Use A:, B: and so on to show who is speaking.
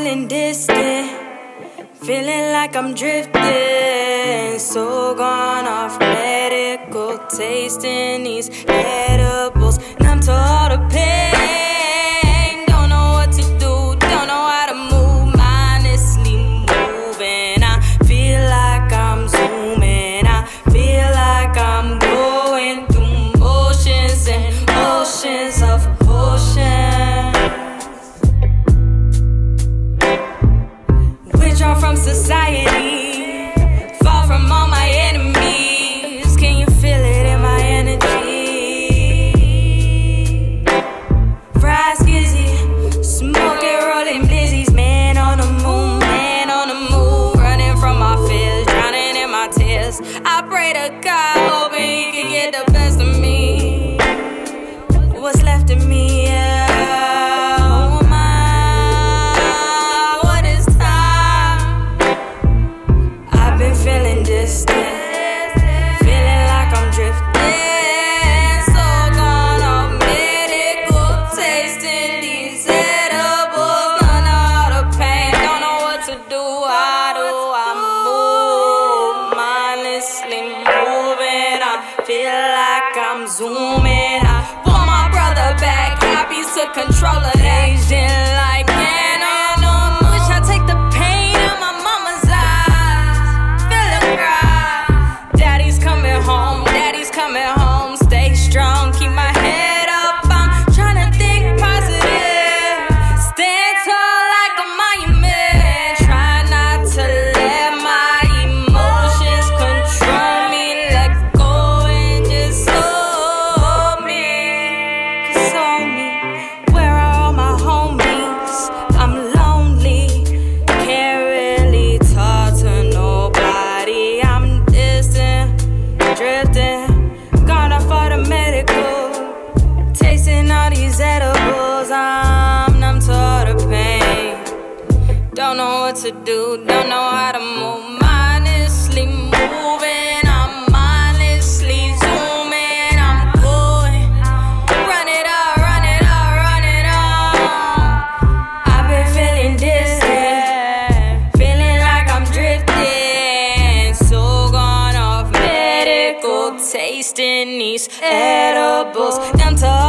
A: feeling distant, feeling like I'm drifting. So gone off medical, tasting these edibles. Numb to all the pain, don't know what to do, don't know how to move. Mindlessly moving, I feel like I'm zooming, I feel like I'm going through motions and oceans of potions. Withdrawn from society, far from all my enemies. Can you feel it in my energy? Fries, skizzy, smoking, rolling blizzies. Man on the moon, man on the move. Running from my fears, drowning in my tears. I pray to God, hoping he can get the best of me. What's left of me, yeah. Who am I? What is time? I've been feeling distant, feeling like I'm drifting. So gone off medical, tasting these edibles. None of the pain, don't know what to do. How do I move? Mindlessly moving, I feel like I'm zooming. I want my brother back, happy to control an Asian like AngONaut. Wish I take the pain out my mama's eyes. Feel it cry. Daddy's coming home, stay strong, keep my head up. I'm trying to think positive, stand tall like a monument. Try not to let my emotions control me. Let go and just hold me. Console me. Where are all my homies? I'm lonely, can't really talk to nobody. I'm distant, drifting, gone off for the medical, tasting all these edibles. I'm numb to all the pain, don't know what to do, don't know how to move. Mindlessly moving, I'm mindlessly zooming. I'm going, run it up, run it up, run it up. I've been feeling distant, feeling like I'm drifting. So gone off medical, tasting these edibles. Numb to